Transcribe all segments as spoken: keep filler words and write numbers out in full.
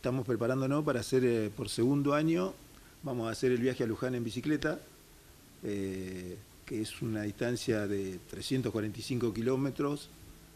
estamos preparándonos para hacer eh, por segundo año, vamos a hacer el viaje a Luján en bicicleta, eh, que es una distancia de trescientos cuarenta y cinco kilómetros,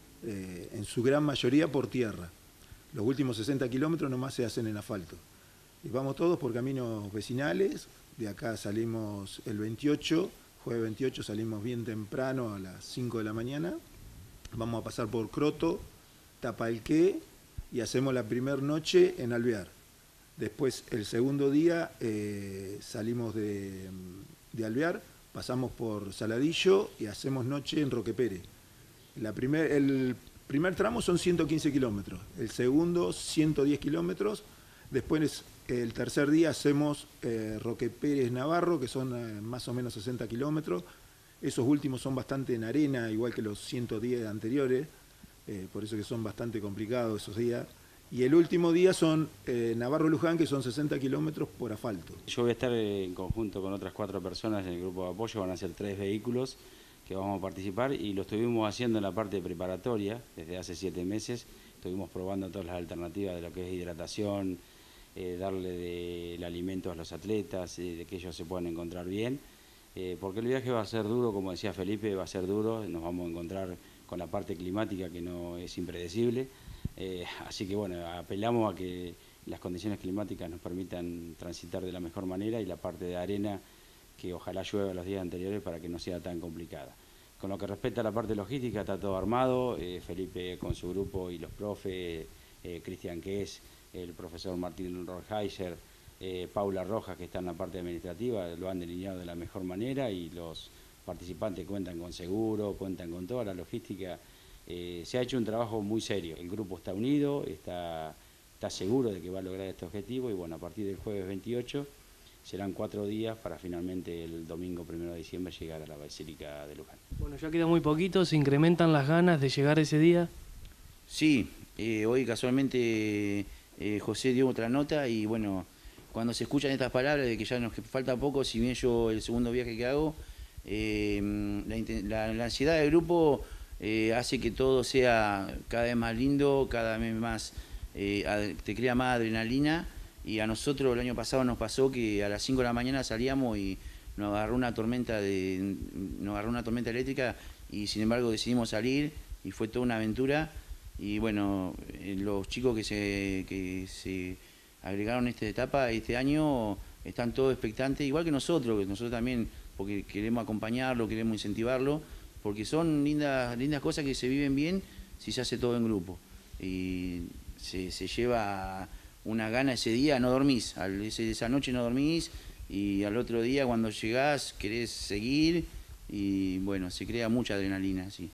eh, en su gran mayoría por tierra. Los últimos sesenta kilómetros nomás se hacen en asfalto. Y vamos todos por caminos vecinales. De acá salimos el veintiocho, jueves veintiocho salimos bien temprano a las cinco de la mañana. Vamos a pasar por Croto, Tapalqué y hacemos la primera noche en Alvear. Después, el segundo día, eh, salimos de, de Alvear, pasamos por Saladillo y hacemos noche en Roque Pérez. La primer, el primer tramo son ciento quince kilómetros, el segundo ciento diez kilómetros, después el tercer día hacemos eh, Roque Pérez Navarro, que son eh, más o menos sesenta kilómetros. Esos últimos son bastante en arena, igual que los ciento diez anteriores, eh, por eso que son bastante complicados esos días. Y el último día son eh, Navarro-Luján, que son sesenta kilómetros por asfalto. Yo voy a estar en conjunto con otras cuatro personas en el grupo de apoyo, van a ser tres vehículos que vamos a participar y lo estuvimos haciendo en la parte preparatoria desde hace siete meses. Estuvimos probando todas las alternativas de lo que es hidratación, eh, darle de, el alimento a los atletas, eh, de que ellos se puedan encontrar bien. Eh, porque el viaje va a ser duro, como decía Felipe, va a ser duro, nos vamos a encontrar con la parte climática que no es impredecible. Eh, así que bueno, apelamos a que las condiciones climáticas nos permitan transitar de la mejor manera y la parte de arena que ojalá llueva los días anteriores para que no sea tan complicada. Con lo que respecta a la parte logística, está todo armado, eh, Felipe con su grupo y los profes, eh, Cristian Quez, el profesor Martín Rohrheiser, eh, Paula Rojas, que está en la parte administrativa, lo han delineado de la mejor manera y los participantes cuentan con seguro, cuentan con toda la logística. Eh, se ha hecho un trabajo muy serio, el grupo está unido, está, está seguro de que va a lograr este objetivo y bueno, a partir del jueves veintiocho serán cuatro días para finalmente el domingo primero de diciembre llegar a la Basílica de Luján. Bueno, ya queda muy poquito, ¿se incrementan las ganas de llegar ese día? Sí, eh, hoy casualmente eh, José dio otra nota y bueno, cuando se escuchan estas palabras de que ya nos falta poco, si bien yo el segundo viaje que hago, eh, la, la, la ansiedad del grupo eh, hace que todo sea cada vez más lindo, cada vez más, eh, te crea más adrenalina. Y a nosotros el año pasado nos pasó que a las cinco de la mañana salíamos y nos agarró una tormenta de nos agarró una tormenta eléctrica y sin embargo decidimos salir y fue toda una aventura y bueno, los chicos que se que se agregaron a esta etapa este año están todos expectantes, igual que nosotros, que nosotros también, porque queremos acompañarlo, queremos incentivarlo, porque son lindas lindas cosas que se viven bien si se hace todo en grupo y se, se lleva una gana ese día, no dormís, esa noche no dormís y al otro día cuando llegás querés seguir y bueno, se crea mucha adrenalina, sí.